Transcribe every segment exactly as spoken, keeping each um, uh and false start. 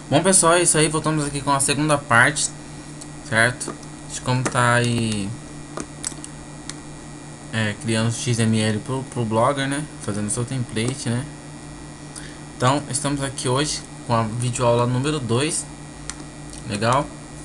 Bom, pessoal, é isso aí. Voltamos aqui com a segunda parte, certo? De como tá aí é, criando X M L pro, pro Blogger, né? Fazendo seu template, né? Então, estamos aqui hoje com a videoaula número dois. Legal?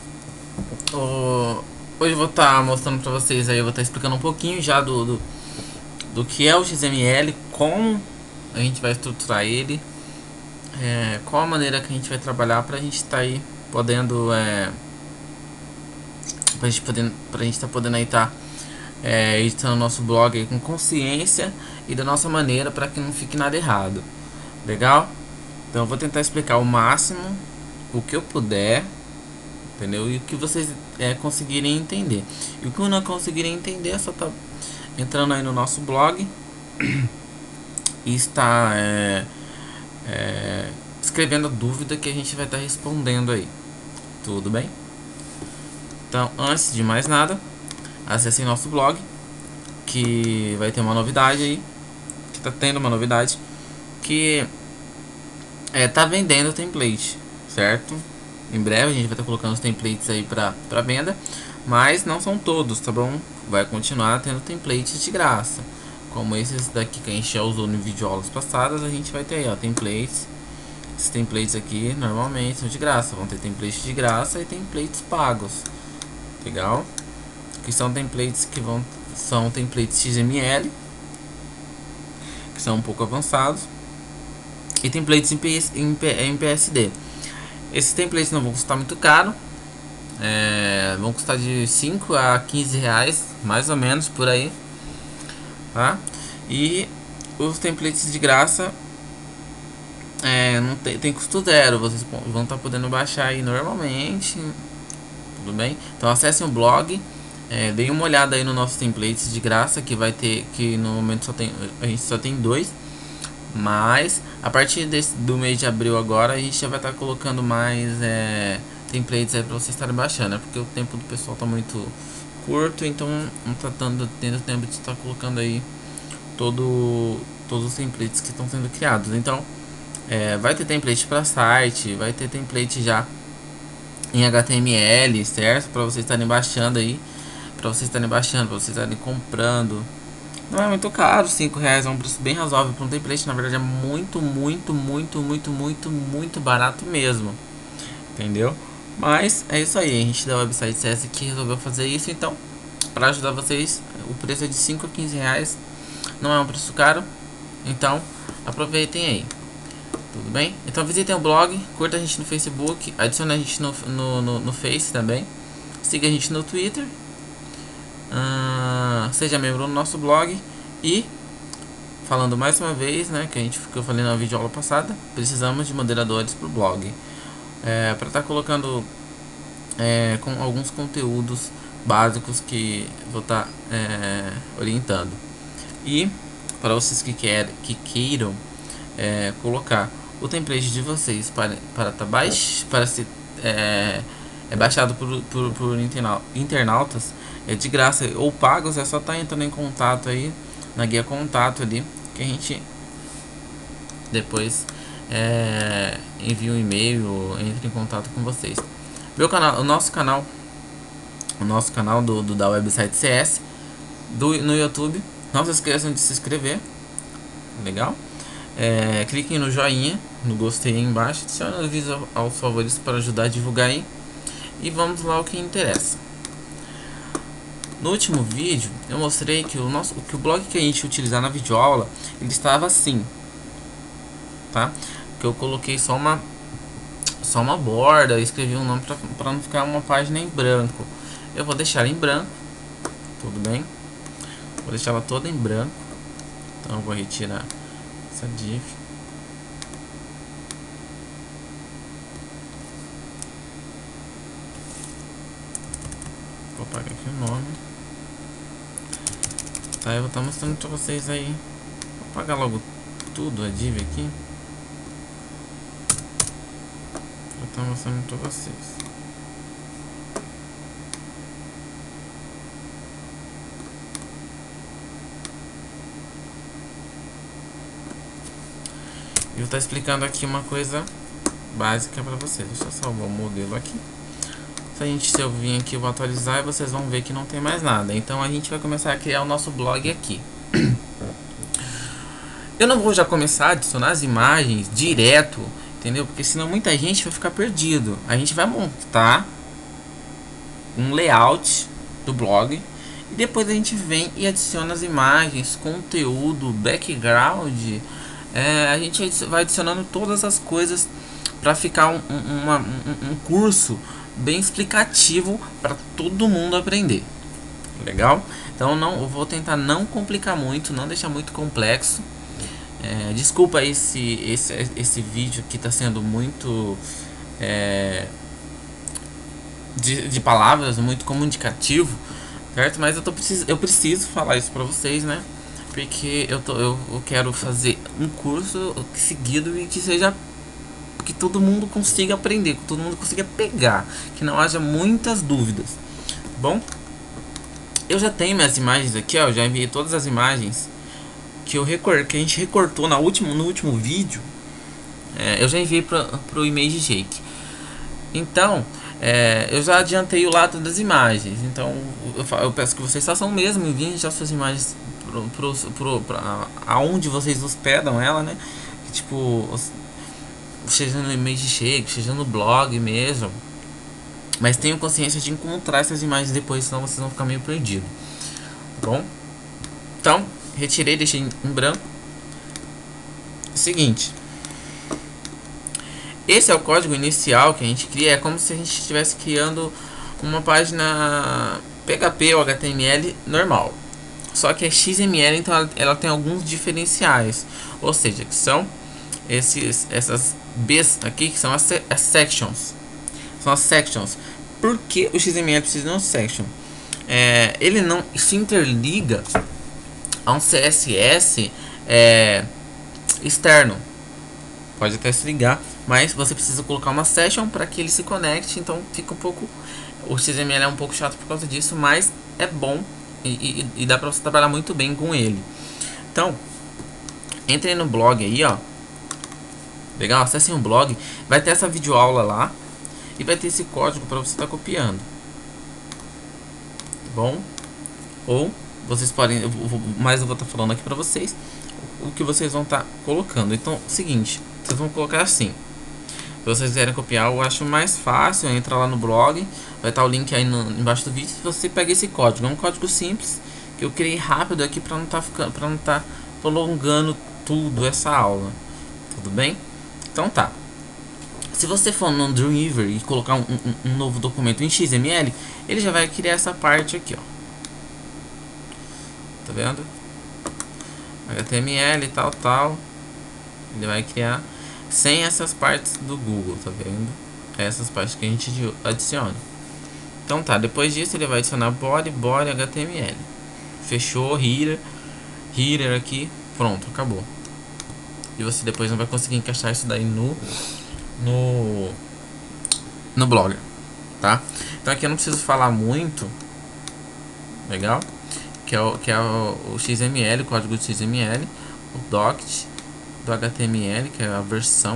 O, hoje eu vou estar tá mostrando pra vocês aí, eu vou estar tá explicando um pouquinho já do, do, do que é o X M L, como a gente vai estruturar ele, é, qual a maneira que a gente vai trabalhar pra gente estar tá aí podendo... É, pra gente poder, pra gente tá podendo aí tá é, editando nosso blog aí com consciência e da nossa maneira para que não fique nada errado. Legal? Então eu vou tentar explicar o máximo, o que eu puder, entendeu? E o que vocês é, conseguirem entender. E o que não conseguirem entender é só tá entrando aí no nosso blog e está é, é, escrevendo a dúvida que a gente vai estar tá respondendo aí. Tudo bem? Então, antes de mais nada, acessem nosso blog, que vai ter uma novidade aí, que tá tendo uma novidade, que é, tá vendendo template, certo? Em breve a gente vai estar tá colocando os templates aí pra, pra venda, mas não são todos, tá bom? Vai continuar tendo templates de graça, como esses daqui que a gente já usou no videoaulas passadas. A gente vai ter aí, ó, templates. Esses templates aqui normalmente são de graça, vão ter templates de graça e templates pagos. Legal? Que são templates que vão são templates X M L, que são um pouco avançados, e templates em, P S, em, em P S D. Esses templates não vão custar muito caro, é, vão custar de cinco a quinze reais, mais ou menos por aí, tá? E os templates de graça é, não tem, tem custo zero, vocês vão estar tá podendo baixar aí normalmente, tudo bem? Então acessem o blog, é, deem uma olhada aí no nossos templates de graça, que vai ter, que no momento só tem, a gente só tem dois. Mas a partir desse, do mês de abril agora, a gente já vai estar tá colocando mais é, templates aí para vocês estarem baixando, né? Porque o tempo do pessoal tá muito curto, então não tá dando, tendo tempo de estar colocando aí todo, todos os templates que estão sendo criados. Então é, vai ter template para site, vai ter template já em H T M L, certo? Para vocês estarem baixando aí, para vocês estarem baixando, para vocês estarem comprando. Não é muito caro, cinco reais é um preço bem razoável para um template. Na verdade é muito, muito, muito, muito, muito, muito barato mesmo. Entendeu? Mas é isso aí, a gente da website C S que resolveu fazer isso. Então, para ajudar vocês, o preço é de cinco a quinze reais. Não é um preço caro. Então, aproveitem aí. Tudo bem? Então visitem o blog, curta a gente no Facebook, adicione a gente no, no, no, no Face também. Siga a gente no Twitter. Uh, seja membro do nosso blog. E falando mais uma vez, né, que a gente que eu falei na videoaula passada, precisamos de moderadores para o blog, é, para estar tá colocando é, com alguns conteúdos básicos que vou estar tá, é, orientando. E para vocês que querem, que queiram é, colocar o template de vocês para para tá baix, para ser é, é baixado por, por, por internautas, é de graça ou pagos, é só estar tá entrando em contato aí na guia contato ali, que a gente depois é, envia um e-mail ou entra em contato com vocês. Meu canal, o nosso canal, o nosso canal do, do da website C S do, no YouTube. Não se esqueçam de se inscrever, legal? É, cliquem no joinha, no gostei aí embaixo, adicione o aviso aos favoritos para ajudar a divulgar aí. E vamos lá ao que interessa. No último vídeo eu mostrei que o nosso que o blog que a gente utilizar na videoaula ele estava assim, tá? Que eu coloquei só uma só uma borda, escrevi um nome para não ficar uma página em branco. Eu vou deixar em branco, tudo bem? Vou deixar ela toda em branco. Então eu vou retirar essa div. Vou apagar aqui o nome. Tá, eu vou estar mostrando para vocês aí. Vou apagar logo tudo a div aqui. Vou estar mostrando para vocês. Eu vou estar explicando aqui uma coisa básica para vocês. Deixa eu salvar o modelo aqui. Se a gente se eu vir aqui, eu vou atualizar e vocês vão ver que não tem mais nada. Então a gente vai começar a criar o nosso blog aqui. Eu não vou já começar a adicionar as imagens direto, entendeu? Porque senão muita gente vai ficar perdido. A gente vai montar um layout do blog e depois a gente vem e adiciona as imagens, conteúdo, background. É, a gente vai adicionando todas as coisas para ficar um, um, uma, um, um curso bem explicativo para todo mundo aprender. Legal? Então não, eu vou tentar não complicar muito, não deixar muito complexo. É, desculpa esse, esse, esse vídeo que está sendo muito é, de, de palavras, muito comunicativo, certo? Mas eu, tô, eu preciso falar isso para vocês, né? Porque eu, tô, eu, eu quero fazer um curso seguido e que seja, que todo mundo consiga aprender, que todo mundo consiga pegar, que não haja muitas dúvidas. Bom, eu já tenho minhas imagens aqui, ó, eu já enviei todas as imagens que eu recor que a gente recortou na último, no último vídeo. É, eu já enviei para o ImageShake. Então, é, eu já adiantei o lado das imagens. Então, eu, eu peço que vocês façam o mesmo, enviem já suas imagens para aonde vocês hospedam ela, né? Tipo, seja no ImageShake, seja no blog mesmo. Mas tenham consciência de encontrar essas imagens depois, senão vocês vão ficar meio perdidos. Tá bom? Então, retirei, deixei em branco. Seguinte, esse é o código inicial que a gente cria. É como se a gente estivesse criando uma página P H P ou H T M L normal, só que é X M L, então ela, ela tem alguns diferenciais, ou seja, que são esses, essas B's aqui, que são as, as sections. São as sections. Por que o X M L precisa de um section? É, ele não se interliga a um C S S é, externo. Pode até se ligar, mas você precisa colocar uma session para que ele se conecte. Então fica um pouco, o X M L é um pouco chato por causa disso, mas é bom e, e, e dá para você trabalhar muito bem com ele. Então entre no blog aí, ó. Legal, acessem o blog, vai ter essa videoaula lá e vai ter esse código para você estar tá copiando. Bom, ou vocês podem, eu vou, mas eu vou estar tá falando aqui para vocês o que vocês vão estar tá colocando. Então, seguinte, vocês vão colocar assim. Se vocês quiserem copiar, eu acho mais fácil, entra lá no blog, vai estar tá o link aí no, embaixo do vídeo. Se você pega esse código, é um código simples que eu criei rápido aqui para não estar tá ficando, para não estar tá prolongando tudo essa aula. Tudo bem? Então tá. Se você for no Dreamweaver e colocar um, um, um novo documento em X M L, ele já vai criar essa parte aqui, ó. Tá vendo? H T M L e tal, tal. Ele vai criar sem essas partes do Google, tá vendo? Essas partes que a gente adiciona. Então tá, depois disso ele vai adicionar body, body, H T M L. Fechou, header, header aqui, pronto, acabou. E você depois não vai conseguir encaixar isso daí no no no blog, tá? Então aqui eu não preciso falar muito, legal? Que é o que é o, o X M L, o código de X M L, o doct do H T M L, que é a versão.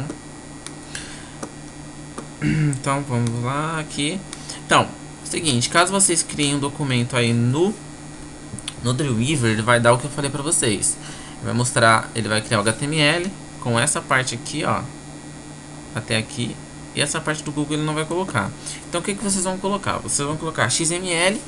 Então vamos lá aqui. Então, seguinte, caso vocês criem um documento aí no no Dreamweaver, ele vai dar o que eu falei pra vocês. Ele vai mostrar, ele vai criar o H T M L com essa parte aqui, ó, até aqui, e essa parte do Google ele não vai colocar. Então o que que vocês vão colocar? Vocês vão colocar X M L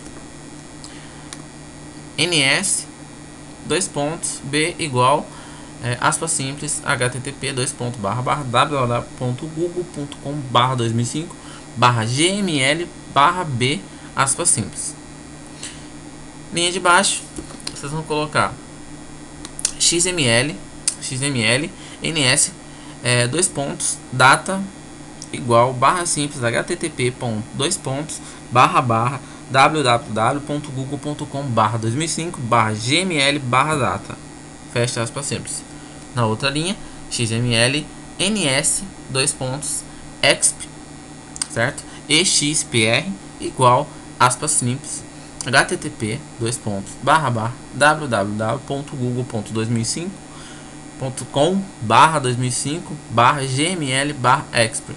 ns dois pontos b igual é, aspas simples http dois pontos barra barra www ponto google ponto com barra dois mil e cinco barra gml barra b aspas simples. Linha de baixo vocês vão colocar xml xml ns é, dois pontos data igual barra simples http ponto dois pontos barra barra www ponto google ponto com barra dois mil e cinco barra gml barra data, fecha aspas simples. Na outra linha, xml ns dois pontos exp, certo? expr igual aspas simples http dois pontos barra barra www ponto google ponto dois mil e cinco ponto com barra dois mil e cinco barra gml barra expert.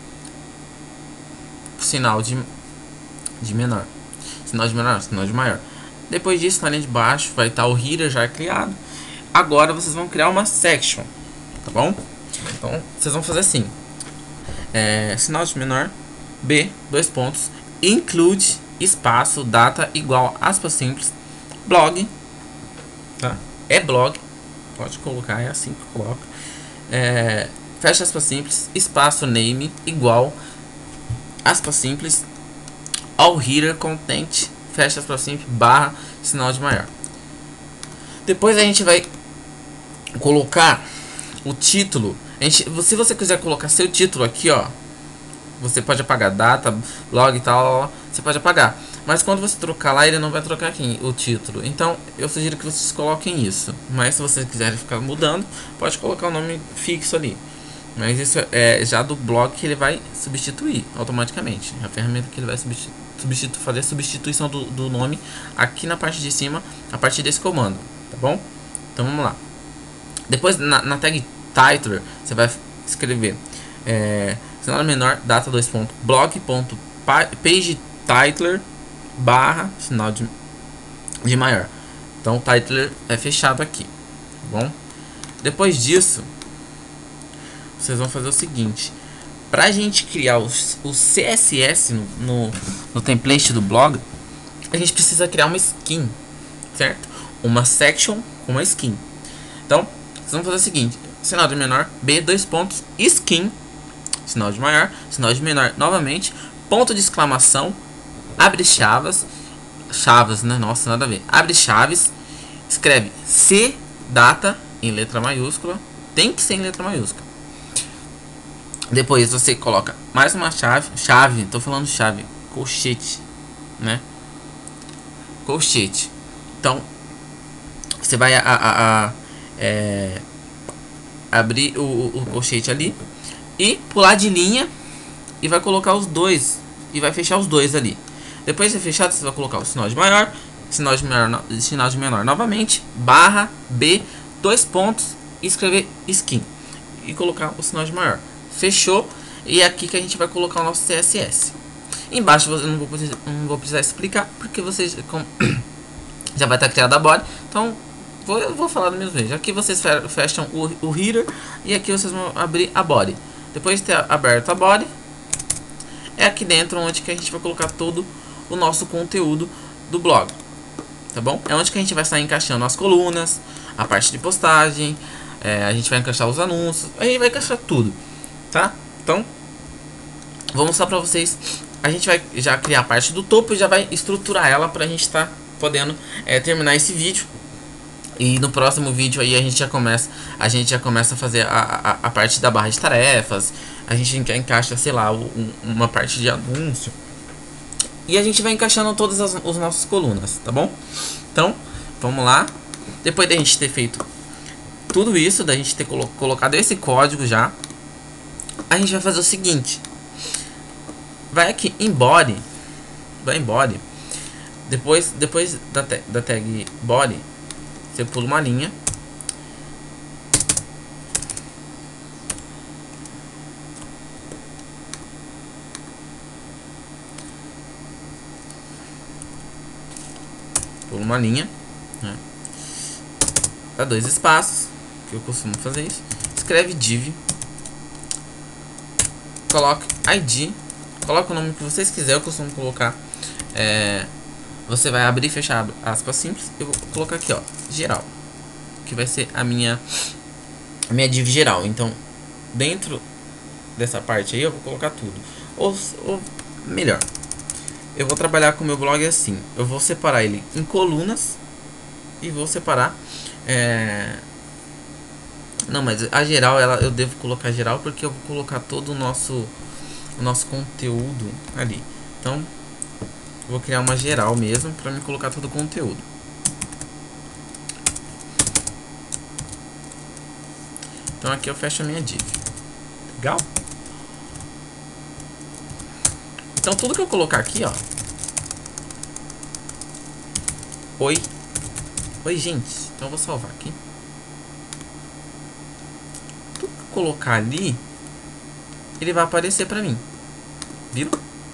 Sinal de, de menor. Sinal de menor, sinal de maior. Depois disso, na linha de baixo, vai estar o header já criado. Agora vocês vão criar uma section, tá bom? Então, vocês vão fazer assim. É, sinal de menor, B, dois pontos, include, espaço, data, igual, aspas simples, blog, tá? É blog, pode colocar, é assim que coloca. É, fecha aspas simples, espaço, name, igual, aspas simples, all header content, fecha aspas simples, barra, sinal de maior. Depois a gente vai colocar o título. A gente, se você quiser colocar seu título aqui, ó, você pode apagar data, blog e tal, você pode apagar. Mas quando você trocar lá, ele não vai trocar aqui o título. Então, eu sugiro que vocês coloquem isso. Mas se vocês quiserem ficar mudando, pode colocar o nome fixo ali. Mas isso é já do blog que ele vai substituir automaticamente. A ferramenta que ele vai substitu substitu fazer a substituição do, do nome aqui na parte de cima, a partir desse comando, tá bom? Então vamos lá. Depois na, na tag titler, você vai escrever é, sinal menor, data dois pontos, blog ponto page titler barra sinal de, de maior. Então o titler é fechado aqui, tá bom? Depois disso, vocês vão fazer o seguinte: para a gente criar o, o C S S no, no, no template do blog, a gente precisa criar uma skin, certo? Uma section com uma skin. Então, vocês vão fazer o seguinte: sinal de menor, B, dois pontos, skin, sinal de maior, sinal de menor novamente, ponto de exclamação, abre chaves, chaves, né? Nossa, nada a ver. Abre chaves, escreve C, data, em letra maiúscula, tem que ser em letra maiúscula. Depois você coloca mais uma chave, chave, tô falando chave, colchete, né? Colchete. Então, você vai a, a, a é, abrir o, o colchete ali e pular de linha e vai colocar os dois e vai fechar os dois ali. Depois de fechado, você vai colocar o sinal de maior, sinal de menor, sinal de menor novamente, barra B, dois pontos e escrever skin e colocar o sinal de maior. Fechou, e é aqui que a gente vai colocar o nosso C S S. Embaixo eu não vou precisar, não vou precisar explicar, porque vocês com, já vai estar criada a body. Então vou, eu vou falar do mesmo jeito. Aqui vocês fecham o, o header e aqui vocês vão abrir a body. Depois de ter aberto a body, é aqui dentro onde que a gente vai colocar todo o nosso conteúdo do blog, tá bom? É onde que a gente vai estar encaixando as colunas, a parte de postagem, é, a gente vai encaixar os anúncios, a gente vai encaixar tudo. Tá? Então, vou mostrar pra vocês. A gente vai já criar a parte do topo e já vai estruturar ela pra gente estar tá podendo é, terminar esse vídeo. E no próximo vídeo aí a gente já começa a gente já começa a fazer a, a, a parte da barra de tarefas. A gente encaixa, sei lá, um, uma parte de anúncio. E a gente vai encaixando todas as, as nossas colunas, tá bom? Então, vamos lá. Depois da gente ter feito tudo isso, da gente ter colo colocado esse código já, a gente vai fazer o seguinte: vai aqui em body, vai em body, depois, depois da, ta da tag body, você pula uma linha, pula uma linha, né? Dá dois espaços, que eu costumo fazer isso, escreve div, coloque I D, coloca o nome que vocês quiserem. Eu costumo colocar, é, você vai abrir e fechar aspas simples. Eu vou colocar aqui, ó, geral, que vai ser a minha a minha div geral. Então, dentro dessa parte aí eu vou colocar tudo. Ou, ou melhor, eu vou trabalhar com o meu blog assim. Eu vou separar ele em colunas e vou separar, é, não, mas a geral, ela, eu devo colocar geral porque eu vou colocar todo o nosso o nosso conteúdo ali. Então, eu vou criar uma geral mesmo para me colocar todo o conteúdo. Então aqui eu fecho a minha div. Legal? Então tudo que eu colocar aqui, ó. Oi. Oi, gente. Então eu vou salvar aqui. colocar ali, ele vai aparecer pra mim. Viu?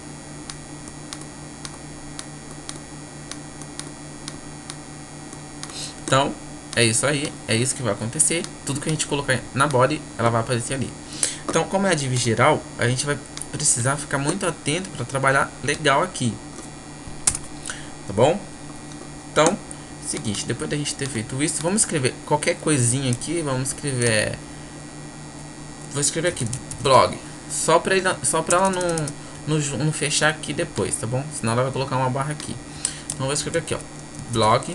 Então, é isso aí. É isso que vai acontecer. Tudo que a gente colocar na body, ela vai aparecer ali. Então, como é a div geral, a gente vai precisar ficar muito atento para trabalhar legal aqui. Tá bom? Então, seguinte, depois da gente ter feito isso, vamos escrever qualquer coisinha aqui. Vamos escrever... Vou escrever aqui, blog. Só para só pra ela não, não, não fechar aqui depois, tá bom? Senão ela vai colocar uma barra aqui. Então, vou escrever aqui, ó. Blog.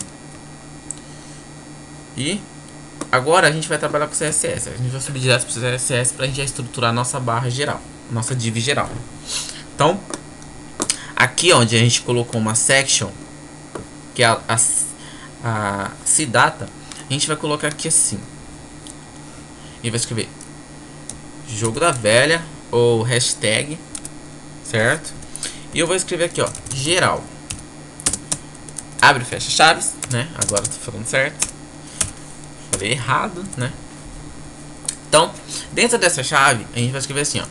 E agora a gente vai trabalhar com C S S. A gente vai subir direto para o C S S para a gente já estruturar a nossa barra geral, nossa div geral. Então, aqui onde a gente colocou uma section, que é a, a, a cdata, a gente vai colocar aqui assim. E vai escrever jogo da velha ou hashtag, certo? E eu vou escrever aqui, ó, geral. Abre e fecha chaves, né? Agora eu tô falando certo. Falei errado, né? Então, dentro dessa chave, a gente vai escrever assim, ó.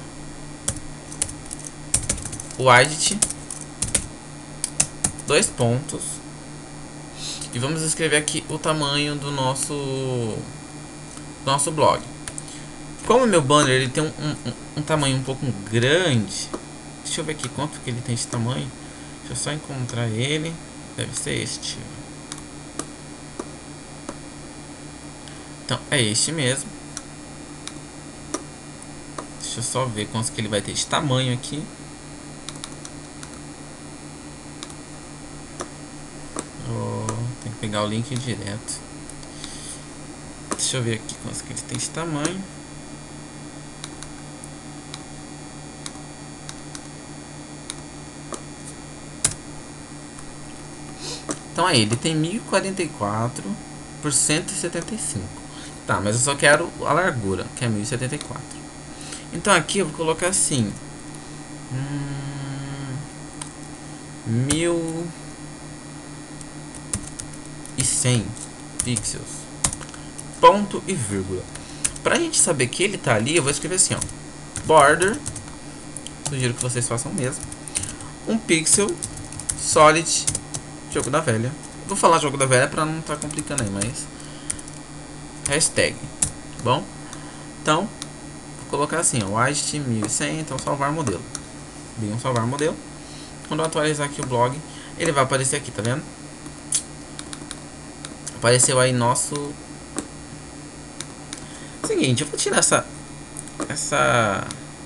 Widget, dois pontos. E vamos escrever aqui o tamanho do nosso do nosso blog. Como o meu banner ele tem um, um, um tamanho um pouco grande, deixa eu ver aqui quanto que ele tem de tamanho. Deixa eu só encontrar ele. Deve ser este. Então, é este mesmo. Deixa eu só ver quanto que ele vai ter de tamanho aqui. Oh, tem que pegar o link direto. Deixa eu ver aqui quanto que ele tem de tamanho. Então aí, ele tem mil e quarenta e quatro por cento e setenta e cinco. Tá, mas eu só quero a largura, que é mil e setenta e quatro. Então aqui eu vou colocar assim. Hum, mil e cem pixels. Ponto e vírgula. Pra gente saber que ele tá ali, eu vou escrever assim, ó. Border. Sugiro que vocês façam mesmo. Um pixel. Solid. Jogo da velha. Vou falar jogo da velha pra não estar tá complicando aí, mas... Hashtag. Tá bom? Então, vou colocar assim, ó. Widget mil e cem, então salvar modelo. Bem, um salvar modelo. Quando eu atualizar aqui o blog, ele vai aparecer aqui, tá vendo? Apareceu aí nosso... Seguinte, eu vou tirar essa... Essa...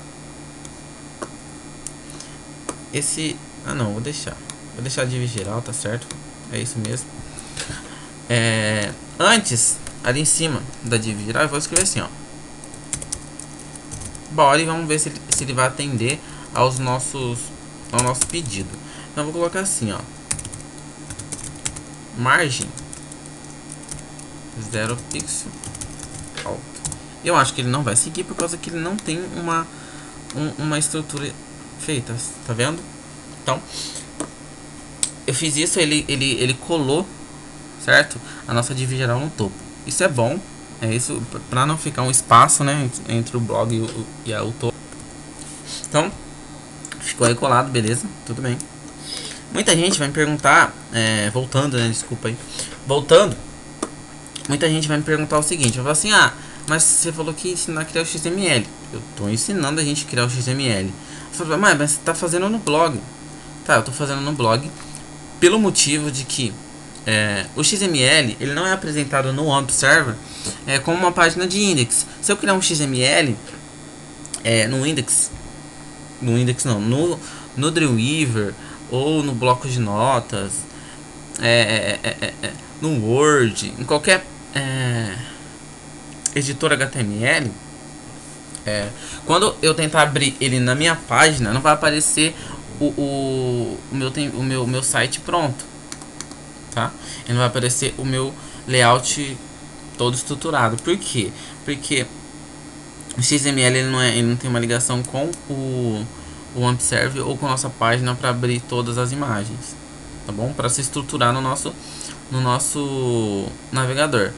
Esse... Ah não, vou deixar. Vou deixar a div geral, tá certo? É isso mesmo. É... Antes, ali em cima da div geral, eu vou escrever assim, ó. Bora, e vamos ver se ele, se ele vai atender aos nossos... Ao nosso pedido. Então eu vou colocar assim, ó. Margem zero pixel alto. Eu acho que ele não vai seguir por causa que ele não tem uma um, uma estrutura feita, tá vendo? Então eu fiz isso, ele ele ele colou, certo? A nossa div geral no topo. Isso é bom, é isso para não ficar um espaço, né, entre o blog e o, e a, o topo. Então ficou aí colado, beleza? Tudo bem. Muita gente vai me perguntar, é, voltando, né? Desculpa aí. Voltando, muita gente vai me perguntar o seguinte: vai falar assim, ah, mas você falou que ensinar a criar o X M L. Eu tô ensinando a gente a criar o X M L. Você fala, mas você tá fazendo no blog. Tá, eu tô fazendo no blog pelo motivo de que é, o X M L ele não é apresentado no A M P Server é, como uma página de index. Se eu criar um X M L é, no index, no index não, no, no Dreamweaver ou no bloco de notas, é, é, é, é, no Word, em qualquer é, editor H T M L, é, quando eu tentar abrir ele na minha página, não vai aparecer o, o, o, meu, o, meu, o meu site pronto, tá? Ele não vai aparecer o meu layout todo estruturado. Por quê? Porque o X M L ele não, é, ele não tem uma ligação com o o A M P Server ou com a nossa página para abrir todas as imagens, tá bom? Para se estruturar no nosso no nosso navegador.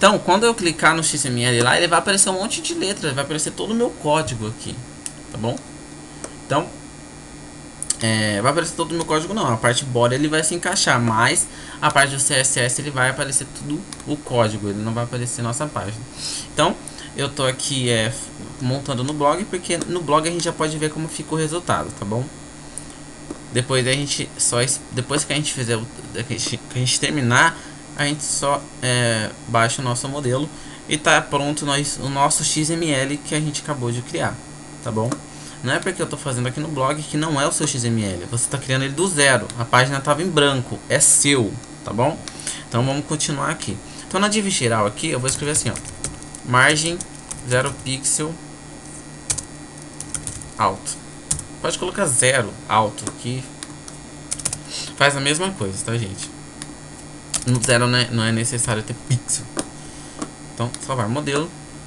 Então, quando eu clicar no X M L lá, ele vai aparecer um monte de letras, vai aparecer todo o meu código aqui, tá bom? Então, é, vai aparecer todo o meu código não, a parte body ele vai se encaixar, mas a parte do C S S ele vai aparecer tudo o código, ele não vai aparecer nossa página. Então, eu tô aqui é, montando no blog, porque no blog a gente já pode ver como fica o resultado, tá bom? Depois a gente só depois que a gente fizer que a gente, que a gente terminar, a gente só é, baixa o nosso modelo e tá pronto nós, o nosso X M L que a gente acabou de criar, tá bom? Não é porque eu tô fazendo aqui no blog que não é o seu X M L, você tá criando ele do zero, a página tava em branco, é seu, tá bom? Então vamos continuar aqui. Então na div geral aqui eu vou escrever assim, ó, margem zero pixel alto. Pode colocar zero alto aqui, faz a mesma coisa, tá, gente? No zero não é, não é necessário ter pixel. Então, salvar modelo.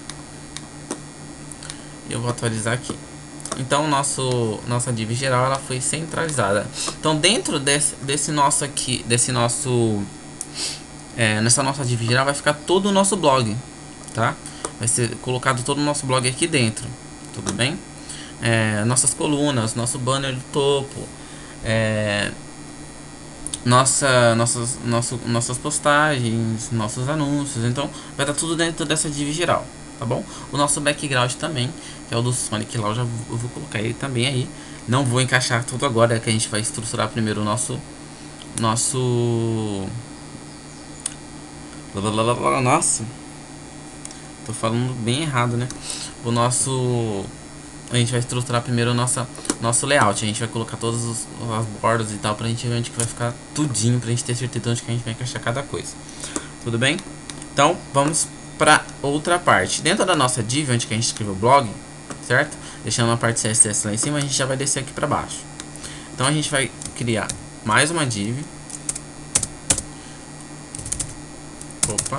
E eu vou atualizar aqui. Então, nosso, nossa div geral ela foi centralizada. Então, dentro desse, desse nosso aqui, desse nosso, é, nessa nossa div geral vai ficar todo o nosso blog, tá? Vai ser colocado todo o nosso blog aqui dentro, tudo bem? É, nossas colunas, nosso banner do topo, é, nossa, nossas, nosso, nossas postagens, nossos anúncios. Então vai estar tudo dentro dessa div geral, tá bom? O nosso background também, que é o do Sonic lá, eu já eu vou colocar ele também aí. Não vou encaixar tudo agora, é que a gente vai estruturar primeiro o nosso nosso nossa, tô falando bem errado, né? O nosso a gente vai estruturar primeiro o nosso, nosso layout. A gente vai colocar todas os, as bordas e tal, pra gente ver onde que vai ficar tudinho, pra gente ter certeza onde que a gente vai encaixar cada coisa. Tudo bem? Então, vamos pra outra parte. Dentro da nossa div, onde que a gente escreveu o blog, certo? Deixando a parte C S S lá em cima, a gente já vai descer aqui pra baixo. Então, a gente vai criar mais uma div. Opa.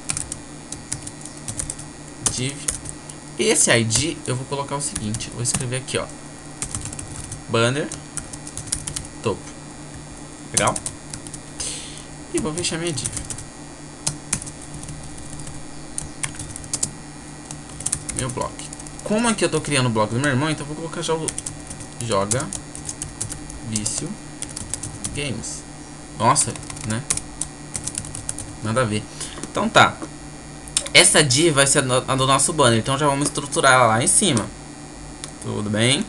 Div. Esse I D eu vou colocar o seguinte, vou escrever aqui, ó, banner topo, legal? E vou fechar minha div. Meu blog. Como aqui eu tô criando o blog do meu irmão, então eu vou colocar já o joga vício games. Nossa, né? Nada a ver. Então tá. Essa div vai ser a do nosso banner, então já vamos estruturar ela lá em cima. Tudo bem?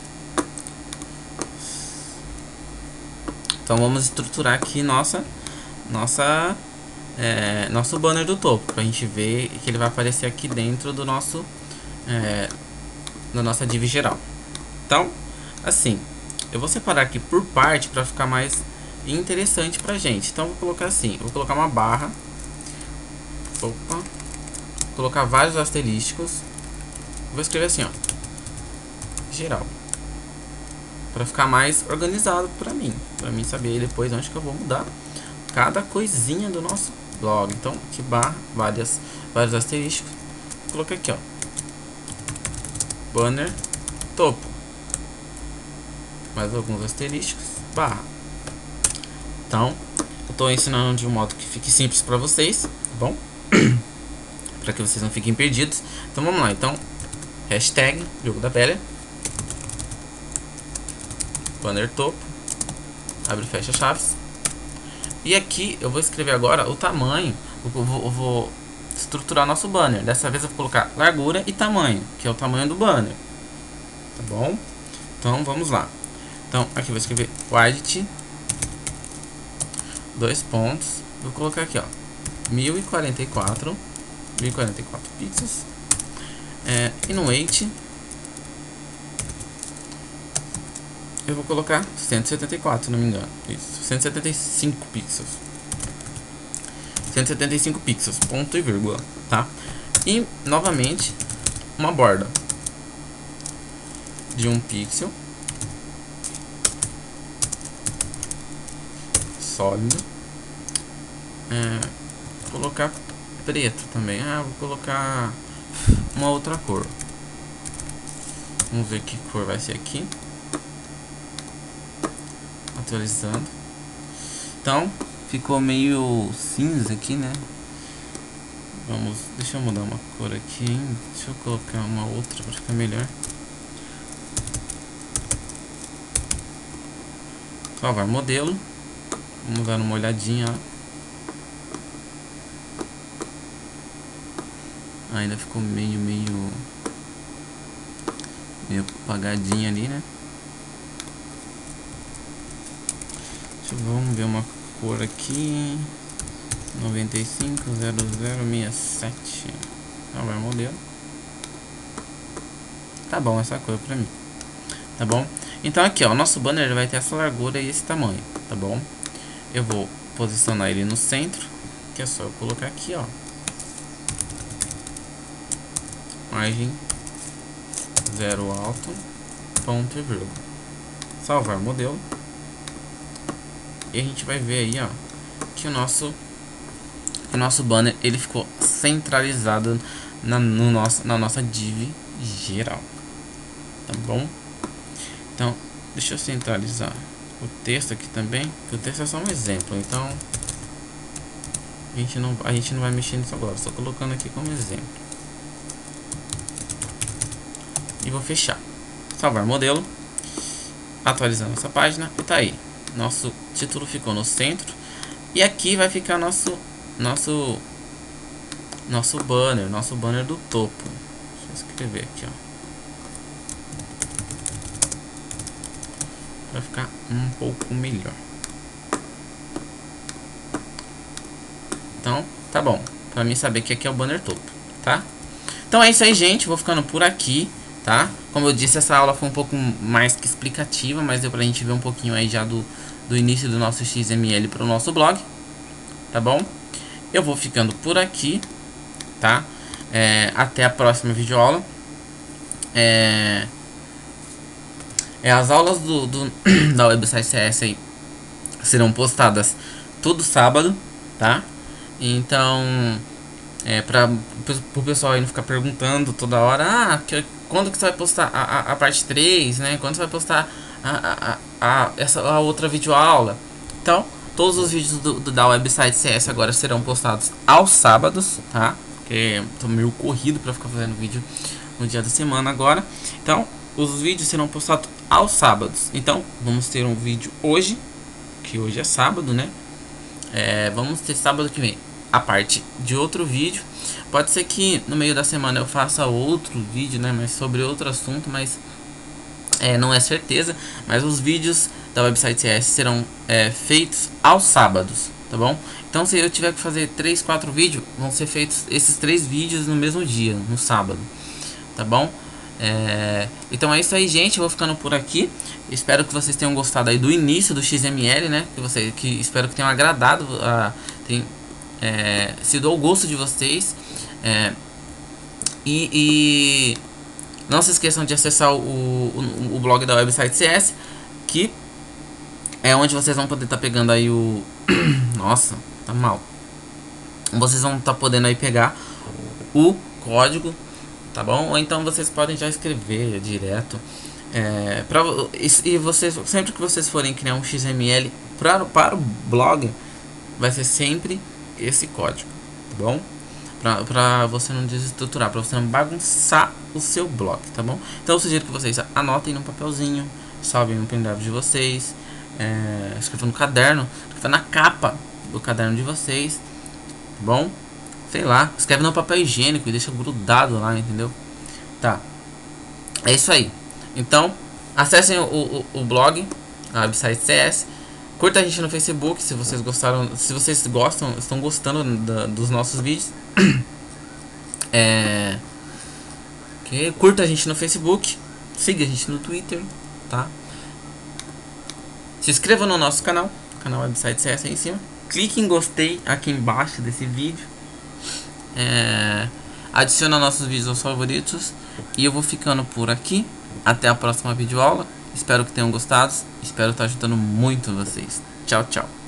Então vamos estruturar aqui nossa, nossa, é, nosso banner do topo, pra gente ver que ele vai aparecer aqui dentro do nosso, é, da nossa div geral. Então, assim, eu vou separar aqui por parte para ficar mais interessante pra gente. Então eu vou colocar assim, eu vou colocar uma barra, opa. Colocar vários asterísticos. Vou escrever assim, ó, geral, para ficar mais organizado para mim, para mim saber depois onde que eu vou mudar cada coisinha do nosso blog. Então aqui barra, várias, vários asterísticos. Vou colocar aqui, ó, banner topo, mais alguns asterísticos, barra. Então eu estou ensinando de um modo que fique simples para vocês, tá bom? Para que vocês não fiquem perdidos. Então vamos lá, então hashtag jogo da velha, banner topo, abre e fecha chaves. E aqui eu vou escrever agora o tamanho. Eu vou, eu vou estruturar nosso banner. Dessa vez eu vou colocar largura e tamanho, que é o tamanho do banner, tá bom? Então vamos lá. Então aqui eu vou escrever width, dois pontos, vou colocar aqui, ó, mil e quarenta e quatro pixels, é, e no weight eu vou colocar cento e setenta e quatro, se não me engano, isso, cento e setenta e cinco pixels, cento e setenta e cinco pixels, ponto e vírgula, tá? E novamente uma borda de um pixel sólido, é, colocar preto também. Ah, vou colocar uma outra cor. Vamos ver que cor vai ser aqui. Atualizando. Então, ficou meio cinza aqui, né? Vamos, deixa eu mudar uma cor aqui, hein? Deixa eu colocar uma outra para ficar melhor. Salvar modelo. Vamos dar uma olhadinha lá. Ainda ficou meio, meio meio apagadinho ali, né? Deixa eu, vamos ver uma cor aqui. Noventa e cinco zero zero sessenta e sete. Salvar modelo. Tá bom essa cor pra mim. Tá bom? Então aqui, ó, o nosso banner ele vai ter essa largura e esse tamanho, tá bom? Eu vou posicionar ele no centro, que é só eu colocar aqui, ó. Margem zero alto, ponto e vírgula. Salvar modelo. E a gente vai ver aí, ó, que o nosso o nosso banner ele ficou centralizado na, no nosso, na nossa div geral, tá bom? Então, deixa eu centralizar o texto aqui também, que o texto é só um exemplo, então a gente não, a gente não vai mexer nisso agora, só colocando aqui como exemplo. E vou fechar. Salvar modelo. Atualizando essa página. E tá aí. Nosso título ficou no centro. E aqui vai ficar nosso Nosso Nosso banner. Nosso banner do topo. Deixa eu escrever aqui, ó. Vai ficar um pouco melhor. Então, tá bom. Pra mim saber que aqui é o banner topo, tá? Então é isso aí, gente. Vou ficando por aqui, tá? Como eu disse, essa aula foi um pouco mais que explicativa, mas deu pra gente ver um pouquinho aí já do, do início do nosso X M L pro nosso blog, tá bom? Eu vou ficando por aqui, tá? É, até a próxima videoaula. É, é, as aulas do, do, da website C S aí serão postadas todo sábado, tá? Então, é, para o pessoal aí não ficar perguntando toda hora, ah, que, quando que você vai postar a, a, a parte três, né? Quando você vai postar a, a, a, essa, a outra videoaula? Então, todos os vídeos do, do, da website C S agora serão postados aos sábados, tá? Porque tô meio corrido para ficar fazendo vídeo no dia da semana agora. Então, os vídeos serão postados aos sábados. Então, vamos ter um vídeo hoje, que hoje é sábado, né? É, vamos ter sábado que vem a parte de outro vídeo. Pode ser que no meio da semana eu faça outro vídeo, né? Mas sobre outro assunto, mas é, não é certeza. Mas os vídeos da website C S serão é, feitos aos sábados, tá bom? Então se eu tiver que fazer três, quatro vídeos, vão ser feitos esses três vídeos no mesmo dia, no sábado, tá bom? É, então é isso aí, gente. Eu vou ficando por aqui. Espero que vocês tenham gostado aí do início do X M L, né? Que você, que espero que tenham agradado, uh, tem, é, sido ao gosto de vocês. É, e, e não se esqueçam de acessar o, o, o blog da website C S, que é onde vocês vão poder estar tá pegando aí o... Nossa, tá mal. Vocês vão estar tá podendo aí pegar o código, tá bom? Ou então vocês podem já escrever direto. É, pra, e, e vocês, sempre que vocês forem criar um X M L pra, para o blog, vai ser sempre esse código, tá bom? Pra, pra você não desestruturar, pra você não bagunçar o seu blog, tá bom? Então eu sugiro que vocês anotem no papelzinho, salvem no pendrive de vocês, é, escrevam no caderno, escrevam na capa do caderno de vocês, tá bom? Sei lá, escreve no papel higiênico e deixa grudado lá, entendeu? Tá, é isso aí. Então, acessem o, o, o blog, a website C S. Curta a gente no Facebook, se vocês gostaram, se vocês gostam, estão gostando da, dos nossos vídeos. É, okay. Curta a gente no Facebook, siga a gente no Twitter, tá? Se inscreva no nosso canal, canal website C S aí em cima. Clique em gostei aqui embaixo desse vídeo. É, adiciona nossos vídeos aos favoritos. E eu vou ficando por aqui. Até a próxima videoaula. Espero que tenham gostado. Espero estar ajudando muito vocês. Tchau, tchau.